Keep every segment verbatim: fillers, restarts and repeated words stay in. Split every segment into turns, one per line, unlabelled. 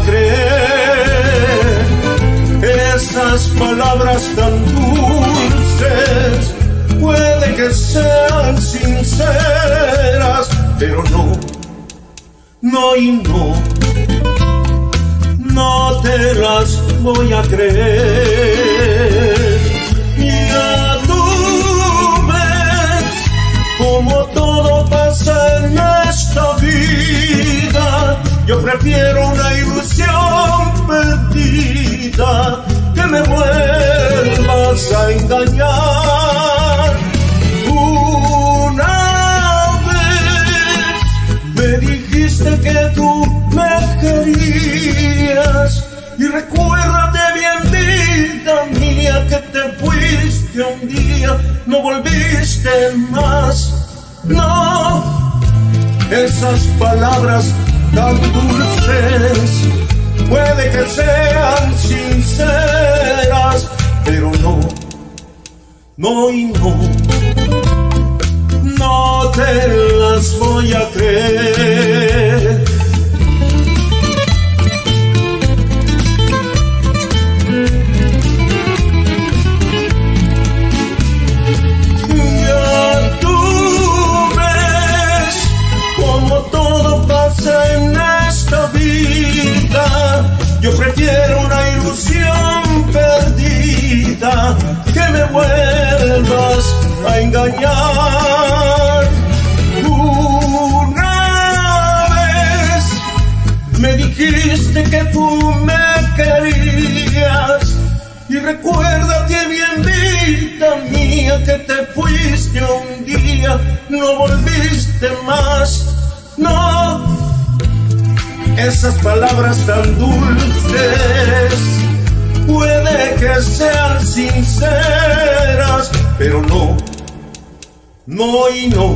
creer esas palabras tan dulces. Puede que sean sinceras, pero no, no y no, no te las voy a creer. Ya tú ves como todo pasa en esta vida. Yo prefiero una ilusión perdida, que me vuelvas a engañar. Una vez me dijiste que tú me querías, y recuérdate bien, vida mía, que te fuiste un día, no volviste más. No, esas palabras tan dulces puede que sean sinceras, pero no, no y no, no te las voy a creer. Ya tú ves como todo pasa en esta vida. Yo prefiero una ilusión perdida, que me vuelvas a engañar. Una vez me dijiste que tú me querías, y recuérdate bien, vida mía, que te fuiste un día, no volviste más. No, esas palabras tan dulces puede que sean sinceras, pero no, no y no,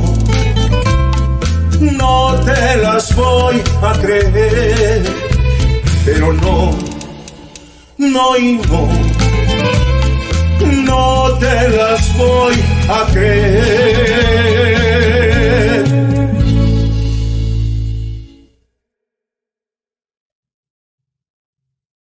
no te las voy a creer. Pero no, no y no, no te las voy a creer.